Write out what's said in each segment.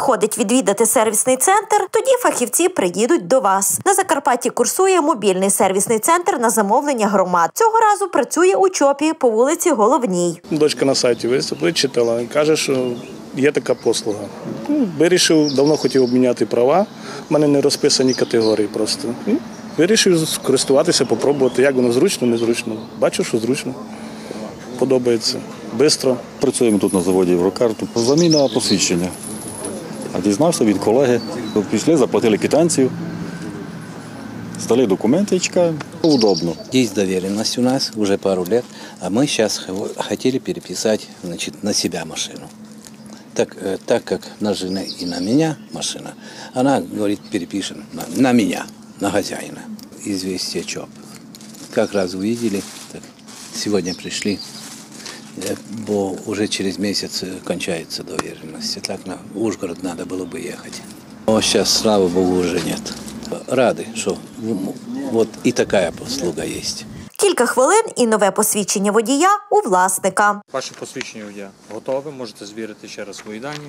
виходить відвідати сервісний центр, тоді фахівці приїдуть до вас. На Закарпатті курсує мобільний сервісний центр на замовлення громад. Цього разу працює у ЧОПі по вулиці Головній. Дочка на сайті вичитала і каже, що є така послуга. Вирішив, давно хотів обміняти права, в мене не розписані категорії просто. Вирішив скористуватися, попробувати, як воно зручно, незручно. Бачу, що зручно, подобається, швидко. Працюємо тут на заводі Єврокарту. Заміна посвідчення. А дізнався від колеги. Пішли, заплатили квитанцію, здали документи і чекаємо. Удобно. Есть доверенность у нас уже пару лет, а мы сейчас хотели переписать, значит, на себя машину. Так как на жены и на меня машина, она говорит, перепишем на меня, на хозяина. Известие ЧОП. Как раз увидели, так, сегодня пришли, бо уже через месяц кончается доверенность. Так на Ужгород надо было бы ехать. Но сейчас, слава богу, уже нет. Рады, что вот и такая послуга есть. Кілька хвилин і нове посвідчення водія у власника. Ваше посвідчення водія готове, можете звірити ще раз свої дані.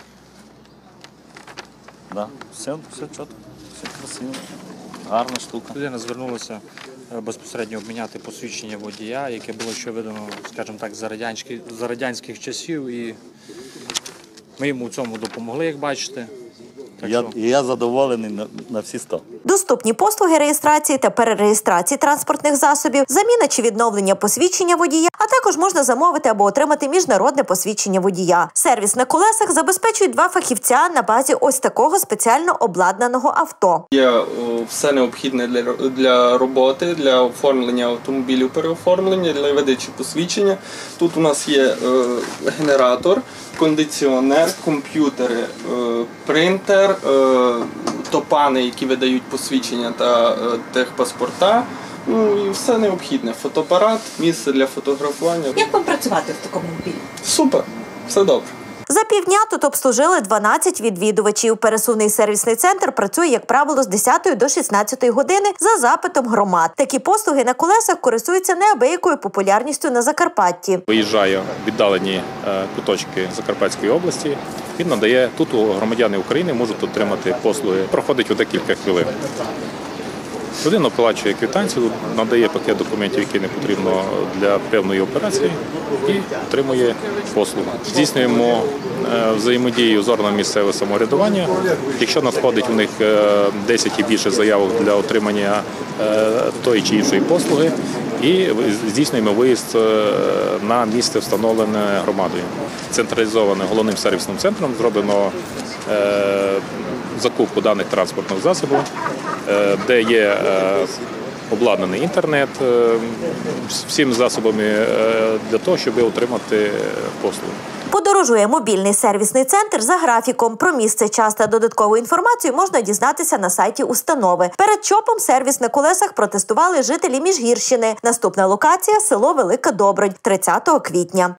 Да, все чітко, все красиво, гарна штука. Людина звернулася безпосередньо обміняти посвідчення водія, яке було ще видано, скажімо так, за радянських часів, і ми йому в цьому допомогли, як бачите. Я задоволений на всі 100. Доступні послуги реєстрації та перереєстрації транспортних засобів, заміна чи відновлення посвідчення водія, а також можна замовити або отримати міжнародне посвідчення водія. Сервіс на колесах забезпечують 2 фахівця на базі ось такого спеціально обладнаного авто. Є все необхідне для роботи, для оформлення автомобілів, переоформлення, для видачі посвідчення. Тут у нас є генератор, кондиціонер, комп'ютери, принтер, топани, які видають посвідчення та техпаспорта. Ну і все необхідне. Фотоапарат, місце для фотографування. Як вам працювати в такому мобілі? Супер, все добре. За півдня тут обслужили 12 відвідувачів. Пересувний сервісний центр працює, як правило, з 10 до 16 години за запитом громад. Такі послуги на колесах користуються неабиякою популярністю на Закарпатті. Виїжджає в віддалені куточки Закарпатської області. Він надає, тут громадяни України можуть отримати послуги. Проходить у декілька хвилин. Людина оплачує квитанцію, надає пакет документів, які не потрібно для певної операції, і отримує послугу. Здійснюємо взаємодію з органами місцевого самоврядування. Якщо надходить у них 10 і більше заявок для отримання тої чи іншої послуги, і здійснюємо виїзд на місце, встановлене громадою. Централізовано головним сервісним центром зроблено закупку даних транспортних засобів, де є обладнаний інтернет всіми засобами для того, щоб отримати послугу. Подорожує мобільний сервісний центр за графіком. Про місце, час та додаткову інформацію можна дізнатися на сайті установи. Перед ЧОПом сервіс на колесах протестували жителі Міжгірщини. Наступна локація – село Велика Добронь, 30 квітня.